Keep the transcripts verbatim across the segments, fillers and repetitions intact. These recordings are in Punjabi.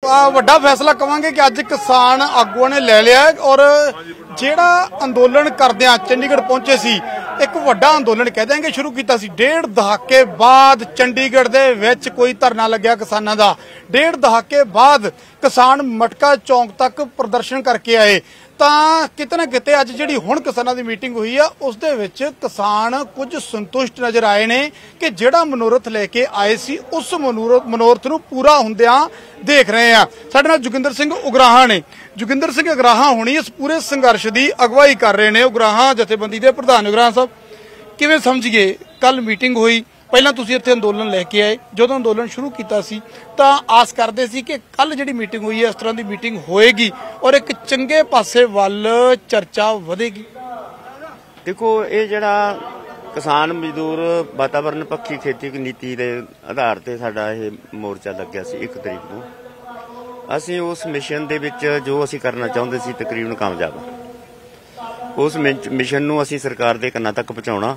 ਵੱਡਾ फैसला कहांगे कि अज किसान आगुआं ने ले लिया और जिहड़ा अंदोलन करदिआं चंडीगढ़ पहुंचे सी एक वड्डा अंदोलन कह देंगे शुरू किया सी। डेढ़ दहाके बाद चंडीगढ़ दे विच कोई धरना लग्या किसानां दा। डेढ़ दहाके बाद किसान मटका चौंक तक प्रदर्शन करके आए ਤਾਂ ਕਿਤੇ ਨਾ ਕਿਤੇ ਅੱਜ ਜਿਹੜੀ ਹੁਣ ਕਿਸਾਨਾਂ ਦੀ ਮੀਟਿੰਗ ਹੋਈ ਆ ਉਸ ਦੇ ਵਿੱਚ ਕਿਸਾਨ ਕੁਝ ਸੰਤੁਸ਼ਟ ਨਜ਼ਰ ਆਏ ਨੇ ਕਿ ਜਿਹੜਾ ਮਨੋਰਥ ਲੈ ਕੇ ਆਏ ਸੀ ਉਸ ਮਨੋਰਥ ਨੂੰ ਪੂਰਾ ਹੁੰਦਿਆਂ ਦੇਖ ਰਹੇ ਆ। ਸਾਡੇ ਨਾਲ ਜੋਗਿੰਦਰ ਸਿੰਘ ਉਗਰਾਹਾਂ ਨੇ। ਜੋਗਿੰਦਰ ਸਿੰਘ ਉਗਰਾਹਾਂ ਹੋਣੀ ਇਸ ਪੂਰੇ ਸੰਘਰਸ਼ ਦੀ ਅਗਵਾਈ ਕਰ ਰਹੇ ਨੇ। ਉਗਰਾਹਾਂ ਜਥੇਬੰਦੀ ਦੇ ਪ੍ਰਧਾਨ। ਉਗਰਾਹਾਂ ਸਾਹਿਬ ਕਿਵੇਂ ਸਮਝੀਏ ਕੱਲ ਮੀਟਿੰਗ ਹੋਈ, ਪਹਿਲਾਂ ਤੁਸੀਂ ਇੱਥੇ ਅੰਦੋਲਨ ਲੈ ਕੇ ਆਏ, ਜਦੋਂ ਅੰਦੋਲਨ ਸ਼ੁਰੂ ਕੀਤਾ ਸੀ ਤਾਂ ਆਸ ਕਰਦੇ ਸੀ ਕਿ ਕੱਲ ਜਿਹੜੀ ਮੀਟਿੰਗ ਹੋਈ ਹੈ ਇਸ ਤਰ੍ਹਾਂ ਦੀ ਮੀਟਿੰਗ ਹੋਏਗੀ ਔਰ ਇੱਕ ਚੰਗੇ ਪਾਸੇ ਵੱਲ ਚਰਚਾ ਵਧੇਗੀ। ਦੇਖੋ ਇਹ ਜਿਹੜਾ ਕਿਸਾਨ ਮਜ਼ਦੂਰ ਵਾਤਾਵਰਨ ਪੱਖੀ ਖੇਤੀ ਨੀਤੀ ਦੇ ਆਧਾਰ ਤੇ ਸਾਡਾ ਇਹ ਮੋਰਚਾ ਲੱਗਿਆ ਸੀ ਇੱਕ ਤਰੀਕ ਨੂੰ। ਅਸੀਂ ਉਸ ਮਿਸ਼ਨ ਦੇ ਵਿੱਚ ਜੋ ਅਸੀਂ ਕਰਨਾ ਚਾਹੁੰਦੇ ਸੀ ਤਕਰੀਬਨ ਕਾਮਯਾਬ ਹਾਂ। ਉਸ ਮਿਸ਼ਨ ਨੂੰ ਅਸੀਂ ਸਰਕਾਰ ਦੇ ਕੰਨਾਂ ਤੱਕ ਪਹੁੰਚਾਉਣਾ,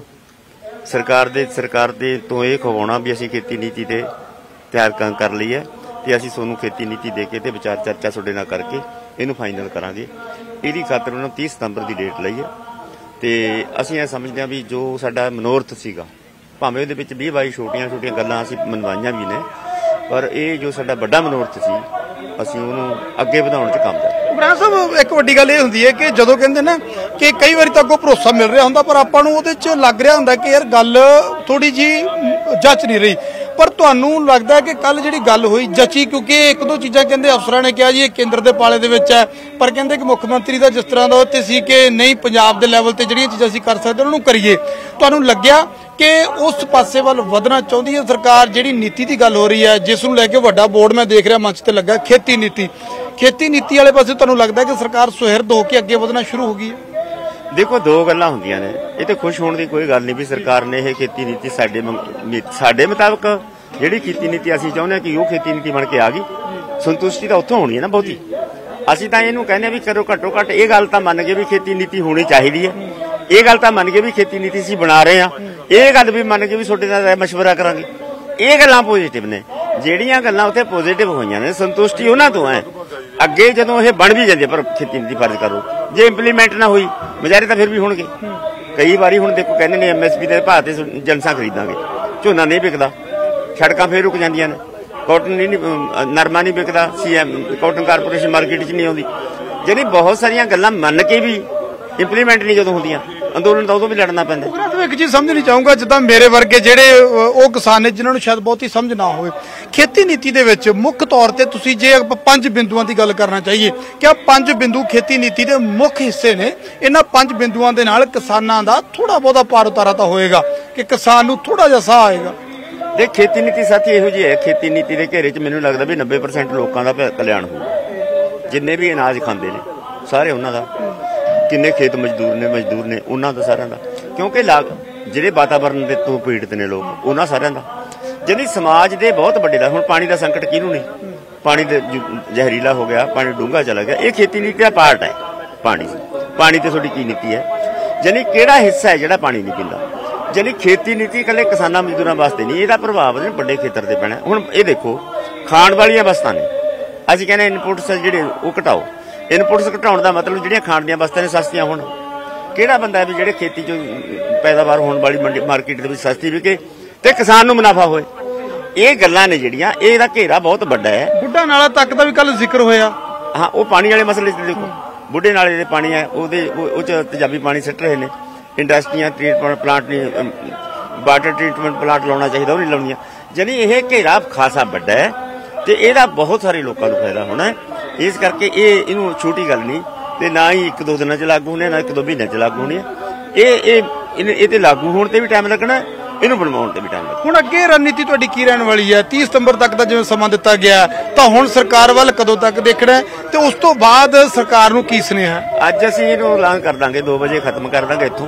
ਸਰਕਾਰ ਦੇ ਸਰਕਾਰ ਦੇ ਤੋਂ ਇਹ ਖਵਾਉਣਾ ਵੀ ਅਸੀਂ ਖੇਤੀ ਨੀਤੀ ਤੇ ਤਿਆਰ ਕਰ ਲਈ ਹੈ ਤੇ ਅਸੀਂ ਤੁਹਾਨੂੰ ਖੇਤੀ ਨੀਤੀ ਦੇ ਕੇ ਤੇ ਵਿਚਾਰ ਚਰਚਾ ਤੁਹਾਡੇ ਨਾਲ ਕਰਕੇ ਇਹਨੂੰ ਫਾਈਨਲ ਕਰਾਂਗੇ। ਇਹਦੀ ਖਾਤਰ ਉਹਨਾਂ ਤੀਹ ਸਤੰਬਰ ਦੀ ਡੇਟ ਲਈ ਹੈ ਤੇ ਅਸੀਂ ਇਹ ਸਮਝਦੇ ਹਾਂ ਵੀ ਜੋ ਸਾਡਾ ਮਨੋਰਥ ਸੀਗਾ ਭਾਵੇਂ ਉਹਦੇ ਵਿੱਚ ਵੀਹ ਬਾਈ ਛੋਟੀਆਂ ਛੋਟੀਆਂ ਗੱਲਾਂ ਅਸੀਂ ਮਨਵਾਈਆਂ ਵੀ ਨੇ, ਪਰ ਇਹ ਜੋ ਸਾਡਾ ਵੱਡਾ ਮਨੋਰਥ ਸੀ ਅਸੀਂ ਉਹਨੂੰ ਅੱਗੇ ਵਧਾਉਣ 'ਚ ਕਾਮਯਾਬ। ਉਗਰਾਹਾਂ ਸਾਹਿਬ ਇੱਕ ਵੱਡੀ ਗੱਲ ਇਹ ਹੁੰਦੀ ਹੈ ਕਿ ਜਦੋਂ ਕਹਿੰਦੇ ਨਾ ਕਿ ਕਈ ਵਾਰੀ ਤਾਂ ਅੱਗੋਂ ਭਰੋਸਾ ਮਿਲ ਰਿਹਾ ਹੁੰਦਾ ਪਰ ਆਪਾਂ ਨੂੰ ਉਹਦੇ 'ਚ ਲੱਗ ਰਿਹਾ ਹੁੰਦਾ ਕਿ ਯਾਰ ਗੱਲ ਥੋੜੀ ਜੀ ਜੱਚ ਨਹੀਂ ਰਹੀ, ਪਰ ਤੁਹਾਨੂੰ ਲੱਗਦਾ ਕਿ ਕੱਲ ਜਿਹੜੀ ਗੱਲ ਹੋਈ ਜੱਚੀ? ਕਿਉਂਕਿ ਇੱਕ ਦੋ ਚੀਜ਼ਾਂ ਕਹਿੰਦੇ ਅਫਸਰਾਂ ਨੇ ਕਿਹਾ ਜੀ ਇਹ ਕੇਂਦਰ ਦੇ ਪਾਲੇ ਦੇ ਵਿੱਚ ਹੈ, ਪਰ ਕਹਿੰਦੇ ਕਿ ਮੁੱਖ ਮੰਤਰੀ ਦਾ ਜਿਸ ਤਰ੍ਹਾਂ ਦਾ ਉੱਥੇ ਸੀ ਕਿ ਨਹੀਂ ਪੰਜਾਬ ਦੇ ਲੈਵਲ ਤੇ ਜਿਹੜੀਆਂ ਚੀਜ਼ਾਂ ਅਸੀਂ ਕਰ ਸਕਦੇ ਉਹਨਾਂ ਨੂੰ ਕਰੀਏ। ਤੁਹਾਨੂੰ ਲੱਗਿਆ ਕਿ ਉਸ ਪਾਸੇ ਵੱਲ ਵਧਣਾ ਚਾਹੁੰਦੀ ਹੈ ਸਰਕਾਰ? ਜਿਹੜੀ ਨੀਤੀ ਦੀ ਗੱਲ ਹੋ ਰਹੀ ਹੈ ਜਿਸ ਨੂੰ ਲੈ ਕੇ ਵੱਡਾ ਬੋਰਡ ਮੈਂ ਦੇਖ ਰਿਹਾ ਮੰਚ ਤੇ ਲੱਗਾ, ਖੇਤੀ ਨੀਤੀ, ਖੇਤੀ ਨੀਤੀ ਵਾਲੇ ਪਾਸੇ ਤੁਹਾਨੂੰ ਲੱਗਦਾ ਕਿ ਸਰਕਾਰ ਸੁਹਿਰਦ ਹੋ ਕੇ ਅੱਗੇ ਵਧਣਾ ਸ਼ੁਰੂ ਹੋ ਗਈ ਹੈ? ਦੇਖੋ ਦੋ ਗੱਲਾਂ ਹੁੰਦੀਆਂ ਨੇ, ਇਹ ਤੇ ਖੁਸ਼ ਹੋਣ ਦੀ ਕੋਈ ਗੱਲ ਨਹੀਂ ਵੀ ਸਰਕਾਰ ਨੇ ਇਹ ਖੇਤੀ ਨੀਤੀ ਸਾਡੇ ਸਾਡੇ ਮੁਤਾਬਕ ਜਿਹੜੀ ਖੇਤੀ ਨੀਤੀ ਅਸੀਂ ਚਾਹੁੰਦੇ ਹਾਂ ਕਿ ਉਹ ਖੇਤੀ ਨੀਤੀ ਬਣ ਕੇ ਆ ਗਈ। ਸੰਤੁਸ਼ਟੀ ਤਾਂ ਉੱਥੋਂ ਹੋਣੀ ਹੈ ਨਾ ਬਹੁਤੀ। ਅਸੀਂ ਤਾਂ ਇਹਨੂੰ ਕਹਿੰਦੇ ਵੀ ਕਰੋ ਘੱਟੋ ਘੱਟ ਇਹ ਗੱਲ ਤਾਂ ਮੰਨ ਗਏ ਵੀ ਖੇਤੀ ਨੀਤੀ ਹੋਣੀ ਚਾਹੀਦੀ ਹੈ, ਇਹ ਗੱਲ ਤਾਂ ਮੰਨ ਗਏ ਵੀ ਖੇਤੀ ਨੀਤੀ ਅਸੀਂ ਬਣਾ ਰਹੇ ਹਾਂ, ਇਹ ਗੱਲ ਵੀ ਮੰਨ ਕੇ ਵੀ ਤੁਹਾਡੇ ਨਾਲ ਮਸ਼ਵਰਾ ਕਰਾਂਗੇ। ਇਹ ਗੱਲਾਂ ਪੋਜ਼ਿਟਿਵ ਨੇ। ਜਿਹੜੀਆਂ ਗੱਲਾਂ ਉੱਥੇ ਪੋਜ਼ਿਟਿਵ ਹੋਈਆਂ ਨੇ ਸੰਤੁਸ਼ਟੀ ਉਹਨਾਂ ਤੋਂ ਹੈ। ਅੱਗੇ ਜਦੋਂ ਇਹ ਬਣ ਵੀ ਜਾਂਦੇ ਪਰ ਖੇਤੀ ਨੀਤੀ ਫਰਜ਼ ਕਰੋ ਜੇ ਇੰਪਲੀਮੈਂਟ ਨਾ ਹੋਈ ਮੁਜ਼ਾਹਰੇ ਤਾਂ ਫਿਰ ਵੀ ਹੋਣਗੇ। ਕਈ ਵਾਰੀ ਹੁਣ ਦੇਖੋ ਕਹਿੰਦੇ ਨੇ ਐਮ ਐਸ ਪੀ ਦੇ ਭਾਅ ਤੇ ਜਨਸਾਂ ਖਰੀਦਾਂਗੇ, ਝੋਨਾ ਨਹੀਂ ਵਿਕਦਾ, ਸੜਕਾਂ ਫੇਰ ਰੁਕ ਜਾਂਦੀਆਂ ਨੇ, ਕਾਟਨ ਨਹੀਂ ਨਰਮਾ ਨਹੀਂ ਵਿਕਦਾ, C M cotton corporation market 'ਚ ਨਹੀਂ ਆਉਂਦੀ। ਜਿਹੜੀ ਬਹੁਤ ਸਾਰੀਆਂ ਗੱਲਾਂ ਮੰਨ ਕੇ ਵੀ ਇੰਪਲੀਮੈਂਟ ਨਹੀਂ ਜਦੋਂ ਹੁੰਦੀਆਂ ਅੰਦੋਲਨ ਤਾਂ ਉਦੋਂ ਵੀ ਲੜਨਾ ਪੈਂਦਾ। ਇੱਕ ਚੀਜ਼ ਸਮਝਣੀ ਚਾਹੂੰਗਾ, ਜਿੱਦਾਂ ਮੇਰੇ ਵਰਗੇ ਜਿਹੜੇ ਉਹ ਕਿਸਾਨ ਨੇ ਜਿਨ੍ਹਾਂ ਨੂੰ ਸ਼ਾਇਦ ਬਹੁਤੀ ਸਮਝ ਨਾ ਹੋਵੇ ਖੇਤੀ ਨੀਤੀ ਦੇ ਵਿੱਚ ਮੁੱਖ ਤੌਰ ਤੇ ਤੁਸੀਂ ਜੇ ਆਪਾਂ ਪੰਜ ਬਿੰਦੂਆਂ ਦੀ ਗੱਲ ਕਰਨਾ ਚਾਹੀਏ ਕਿ ਆ ਪੰਜ ਬਿੰਦੂ ਖੇਤੀ ਨੀਤੀ ਦੇ ਮੁੱਖ ਹਿੱਸੇ ਨੇ, ਇਹਨਾਂ ਪੰਜ ਬਿੰਦੂਆਂ ਦੇ ਨਾਲ ਕਿਸਾਨਾਂ ਦਾ ਥੋੜਾ ਬਹੁਤਾ ਪਾਰ ਉਤਾਰਾ ਤਾਂ ਹੋਏਗਾ ਕਿ ਕਿਸਾਨ ਨੂੰ ਥੋੜਾ ਜਿਹਾ ਸਾਹ ਆਏਗਾ। ਦੇਖ ਖੇਤੀ ਨੀਤੀ ਸਾਥੀ ਇਹੋ ਜਿਹੀ ਹੈ, ਖੇਤੀ ਨੀਤੀ ਦੇ ਘੇਰੇ 'ਚ ਮੈਨੂੰ ਲੱਗਦਾ ਵੀ ਨੱਬੇ ਪਰਸੈਂਟ ਲੋਕਾਂ ਦਾ ਕਲਿਆਣ ਹੋਊਗਾ। ਜਿੰਨੇ ਵੀ ਅਨਾਜ ਖਾਂਦੇ ਨੇ ਸਾਰੇ ਉਹਨਾਂ ਦਾ, ਕਿੰਨੇ ਖੇਤ ਮਜ਼ਦੂਰ ਨੇ ਮਜ਼ਦੂਰ ਨੇ ਉਹਨਾਂ ਦਾ ਸਾਰਿਆਂ ਦਾ, ਕਿਉਂਕਿ ਲਾਗ ਜਿਹੜੇ ਵਾਤਾਵਰਨ ਦੇ ਤੋਂ ਪੀੜਤ ਨੇ ਲੋਕ ਉਹਨਾਂ ਸਾਰਿਆਂ ਦਾ। ਜਿਹੜੀ ਸਮਾਜ ਦੇ ਬਹੁਤ ਵੱਡੇ ਦਾ ਹੁਣ ਪਾਣੀ ਦਾ ਸੰਕਟ ਕਿਹਨੂੰ ਨਹੀਂ, ਪਾਣੀ ਦੇ ਜ਼ਹਿਰੀਲਾ ਹੋ ਗਿਆ, ਪਾਣੀ ਡੂੰਘਾ ਚਲਾ ਗਿਆ, ਇਹ ਖੇਤੀ ਨੀਤੀ ਦਾ ਪਾਰਟ ਹੈ। ਪਾਣੀ ਪਾਣੀ ਤੇ ਤੁਹਾਡੀ ਕੀ ਨੀਤੀ ਹੈ? ਜਾਨੀ ਕਿਹੜਾ ਹਿੱਸਾ ਹੈ ਜਿਹੜਾ ਪਾਣੀ ਨਹੀਂ ਪੀਂਦਾ? ਜਾਨੀ ਖੇਤੀ ਨੀਤੀ ਇਕੱਲੇ ਕਿਸਾਨਾਂ ਮਜ਼ਦੂਰਾਂ ਵਾਸਤੇ ਨਹੀਂ, ਇਹਦਾ ਪ੍ਰਭਾਵ ਨੇ ਵੱਡੇ ਖੇਤਰ ਤੇ ਪੈਣਾ। ਹੁਣ ਇਹ ਦੇਖੋ ਖਾਣ ਵਾਲੀਆਂ ਵਸਤਾਂ ਨੇ, ਅਸੀਂ ਕਹਿੰਦੇ ਇਨਪੁਟਸ ਜਿਹੜੇ ਉਹ ਘਟਾਓ। ਇਨਪੁਟਸ ਘਟਾਉਣ ਦਾ ਮਤਲਬ ਜਿਹੜੀਆਂ ਖਾਣ ਦੀਆਂ ਵਸਤਾਂ ਨੇ ਸਸਤੀਆਂ ਹੋਣ। ਕਿਹੜਾ ਬੰਦਾ ਹੈ ਵੀ ਜਿਹੜੇ ਖੇਤੀ 'ਚ ਪੈਦਾਵਾਰ ਹੋਣ ਵਾਲੀ ਮੰਡੀ ਮਾਰਕੀਟ ਦੇ ਵਿੱਚ ਸਸਤੀ ਵਿਕੇ ਤੇ ਕਿਸਾਨ ਨੂੰ ਮੁਨਾਫਾ ਹੋਏ? ਇਹ ਗੱਲਾਂ ਨੇ ਜਿਹੜੀਆਂ, ਇਹਦਾ ਘੇਰਾ ਬਹੁਤ ਵੱਡਾ ਹੈ। ਬੁੱਢਾ ਨਾਲਾ ਤੱਕ ਦਾ ਵੀ ਕੱਲ ਜ਼ਿਕਰ ਹੋਇਆ। ਹਾਂ, ਉਹ ਪਾਣੀ ਵਾਲੇ ਮਸਲੇ 'ਚ ਦੇਖੋ, ਬੁੱਢੇ ਨਾਲੇ ਦੇ ਪਾਣੀ ਹੈ ਉਹਦੇ ਉਹ 'ਚ ਤੇਜ਼ਾਬੀ ਪਾਣੀ ਸਿੱਟ ਰਹੇ ਨੇ। ਇੰਡਸਟਰੀਆਂ ਟ੍ਰੀਟਮੈਂਟ ਪਲਾਂਟ ਨਹੀਂ, ਵਾਟਰ ਟ੍ਰੀਟਮੈਂਟ ਪਲਾਂਟ ਲਾਉਣਾ ਚਾਹੀਦਾ, ਉਹ ਨਹੀਂ ਲਾਉਣੀਆਂ। ਜਾਨੀ ਇਹ ਘੇਰਾ ਖਾਸਾ ਵੱਡਾ ਹੈ ਤੇ ਇਹਦਾ ਬਹੁਤ ਸਾਰੇ ਲੋਕਾਂ ਨੂੰ ਫਾਇਦਾ ਹੋਣਾ ਹੈ। ਇਸ ਕਰਕੇ ਇਹ ਇਹਨੂੰ ਛੋਟੀ ਗੱਲ ਨਹੀਂ ਤੇ ਨਾ ਹੀ ਇੱਕ ਦੋ ਦਿਨਾਂ 'ਚ ਲਾਗੂ ਹੋਣੇ, ਨਾ ਇੱਕ ਦੋ ਮਹੀਨਿਆਂ 'ਚ ਲਾਗੂ ਹੋਣੀ ਹੈ। ਇਹ ਇਹ ਇਹ ਤੇ ਲਾਗੂ ਹੋਣ ਤੇ ਵੀ ਟਾਈਮ ਲੱਗਣਾ, ਇਹਨੂੰ ਬਣਵਾਉਣ ਤੇ ਵੀ ਟਾਈਮ ਲੱਗਣਾ। ਹੁਣ ਅੱਗੇ ਰਣਨੀਤੀ ਤੁਹਾਡੀ ਕੀ ਰਹਿਣ ਵਾਲੀ ਹੈ? ਤੀਹ ਸਤੰਬਰ ਤੱਕ ਦਾ ਜਿਵੇਂ ਸਮਾਂ ਦਿੱਤਾ ਗਿਆ ਤਾਂ ਹੁਣ ਸਰਕਾਰ ਵੱਲ ਕਦੋਂ ਤੱਕ ਦੇਖਣਾ ਤੇ ਉਸ ਤੋਂ ਬਾਅਦ ਸਰਕਾਰ ਨੂੰ ਕੀ ਸੁਨੇਹਾ? ਅੱਜ ਅਸੀਂ ਇਹਨੂੰ ਐਲਾਨ ਕਰ ਦਾਂਗੇ, ਦੋ ਵਜੇ ਖਤਮ ਕਰ ਦਾਂਗੇ ਇੱਥੋਂ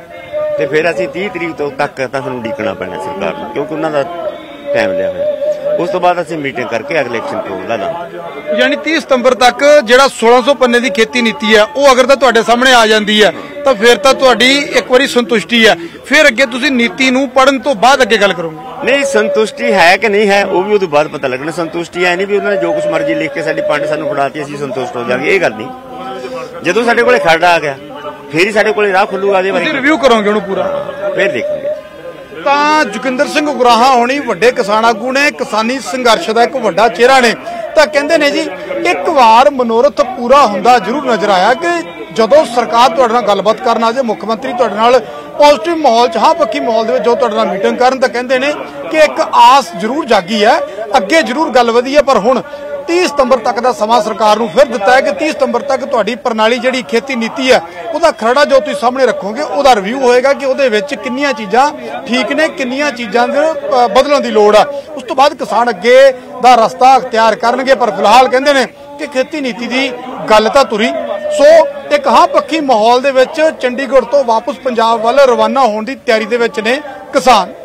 ਤੇ ਫਿਰ ਅਸੀਂ ਤੀਹ ਤਰੀਕ ਤੋਂ ਤੱਕ ਤਾਂ ਸਾਨੂੰ ਉਡੀਕਣਾ ਪੈਣਾ ਸਰਕਾਰ ਨੂੰ, ਕਿਉਂਕਿ ਉਹਨਾਂ ਦਾ ਟਾਈਮ ਲਿਆ ਹੋਇਆ। ਉਸ ਤੋਂ ਬਾਅਦ ਅਸੀਂ ਮੀਟਿੰਗ ਕਰਕੇ ਅਗਲੇ ਇਲੈਕਸ਼ਨ ਪ੍ਰੋਗਰਾਮ ਲਾ ਲਾਂਗੇ। ਯਾਨੀ ਤੀਹ ਸਤੰਬਰ ਤੱਕ ਜਿਹੜਾ ਸੋਲਾਂ ਸੌ ਪੰਨੇ ਦੀ ਖੇਤੀ ਨੀਤੀ ਹੈ ਉਹ ਅਗਰ ਤਾਂ ਤੁਹਾਡੇ ਸਾਹਮਣੇ ਆ ਜਾਂਦੀ ਹੈ ਤਾਂ ਫਿਰ ਤਾਂ ਤੁਹਾਡੀ ਇੱਕ ਵਾਰੀ ਸੰਤੁਸ਼ਟੀ ਹੈ, ਫਿਰ ਅੱਗੇ ਤੁਸੀਂ ਨੀਤੀ ਨੂੰ ਪੜਨ ਤੋਂ ਬਾਅਦ ਅੱਗੇ ਗੱਲ ਕਰੋਗੇ। ਨਹੀਂ, ਸੰਤੁਸ਼ਟੀ ਹੈ ਕਿ ਨਹੀਂ ਹੈ ਉਹ ਵੀ ਉਹਦੇ ਬਾਅਦ ਪਤਾ ਲੱਗਣਾ। ਸੰਤੁਸ਼ਟੀ ਹੈ ਨਹੀਂ ਵੀ ਉਹਨਾਂ ਨੇ ਜੋ ਕੁਝ ਮਰਜ਼ੀ ਲਿਖ ਕੇ ਸਾਡੀ ਪੰਡ ਸਾਨੂੰ ਫੜਾਤੀ ਅਸੀਂ ਸੰਤੁਸ਼ਟ ਹੋ ਜਾਵਾਂਗੇ, ਇਹ ਗੱਲ ਨਹੀਂ। ਜਦੋਂ ਸਾਡੇ ਕੋਲੇ ਖਰੜਾ ਆ ਗਿਆ ਫਿਰ ਹੀ ਸਾਡੇ ਕੋਲੇ ਰਾਹ ਖੁੱਲੂਗਾ। ਇਹਦੇ ਬਾਰੇ ਰਿਵਿਊ ਕਰੋਗੇ ਉਹਨੂੰ ਪੂਰਾ, ਫਿਰ ਦੇਖਾਂਗੇ। ਤਾਂ ਜੋਗਿੰਦਰ ਸਿੰਘ ਉਗਰਾਹਾਂ ਹੋਣੀ ਵੱਡੇ ਕਿਸਾਨ ਆਗੂ ਨੇ, ਕਿਸਾਨੀ ਸੰਘਰਸ਼ ਦਾ ਇੱਕ ਵੱਡਾ ਚਿਹਰਾ ਨੇ, ਤਾਂ ਕਹਿੰਦੇ ਨੇ ਜੀ ਇੱਕ ਵਾਰ ਮਨੋਰਥ ਪੂਰਾ ਹੁੰਦਾ ਜ਼ਰੂਰ ਨਜ਼ਰ ਆਇਆ ਕਿ ਜਦੋਂ ਸਰਕਾਰ ਤੁਹਾਡੇ ਨਾਲ ਗੱਲਬਾਤ ਕਰਨ ਆ ਜਾਏ, ਮੁੱਖ ਮੰਤਰੀ ਤੁਹਾਡੇ ਨਾਲ ਪੋਜ਼ਿਟਿਵ ਮਾਹੌਲ 'ਚ, ਹਾਂ ਪੱਖੀ ਮਾਹੌਲ ਦੇ ਵਿੱਚ ਜੋ ਤੁਹਾਡੇ ਨਾਲ ਮੀਟਿੰਗ ਕਰਨ, ਤਾਂ ਕਹਿੰਦੇ ਨੇ ਕਿ ਇੱਕ ਆਸ ਜ਼ਰੂਰ ਜਾਗੀ ਹੈ, ਅੱਗੇ ਜ਼ਰੂਰ ਗੱਲ ਵਧੀ ਹੈ। ਪਰ ਹੁਣ ਤੀਹ ਸਤੰਬਰ ਤੱਕ ਦਾ ਸਮਾਂ ਸਰਕਾਰ ਨੂੰ ਫਿਰ ਦਿੱਤਾ ਹੈ ਕਿ ਤੀਹ ਸਤੰਬਰ ਤੱਕ ਤੁਹਾਡੀ ਪ੍ਰਣਾਲੀ ਜਿਹੜੀ ਖੇਤੀ ਨੀਤੀ ਹੈ ਉਹਦਾ ਖਰੜਾ ਜੋ ਤੁਸੀਂ ਸਾਹਮਣੇ ਰੱਖੋਗੇ ਉਹਦਾ ਰਿਵਿਊ ਹੋਏਗਾ ਕਿ ਉਹਦੇ ਵਿੱਚ ਕਿੰਨੀਆਂ ਚੀਜ਼ਾਂ ਠੀਕ ਨੇ, ਕਿੰਨੀਆਂ ਚੀਜ਼ਾਂ ਦੇ ਬਦਲਣ ਦੀ ਲੋੜ ਆ। ਉਸ ਤੋਂ ਬਾਅਦ ਕਿਸਾਨ ਅੱਗੇ ਦਾ ਰਸਤਾ ਅਖਤਿਆਰ ਕਰਨਗੇ। ਪਰ ਫਿਲਹਾਲ ਕਹਿੰਦੇ ਨੇ ਕਿ ਖੇਤੀ ਨੀਤੀ ਦੀ ਗੱਲ ਤਾਂ ਤੁਰੀ। ਸੋ ਇੱਕ ਹਾਂ ਪੱਖੀ ਮਾਹੌਲ ਦੇ ਵਿੱਚ ਚੰਡੀਗੜ੍ਹ ਤੋਂ ਵਾਪਸ ਪੰਜਾਬ ਵੱਲ ਰਵਾਨਾ ਹੋਣ ਦੀ ਤਿਆਰੀ ਦੇ ਵਿੱਚ ਨੇ ਕਿਸਾਨ।